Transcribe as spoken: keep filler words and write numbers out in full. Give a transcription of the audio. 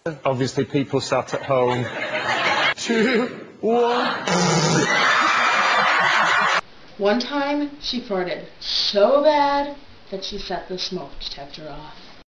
Obviously, people sat at home. Two, one. One time, she farted so bad that she set the smoke detector off.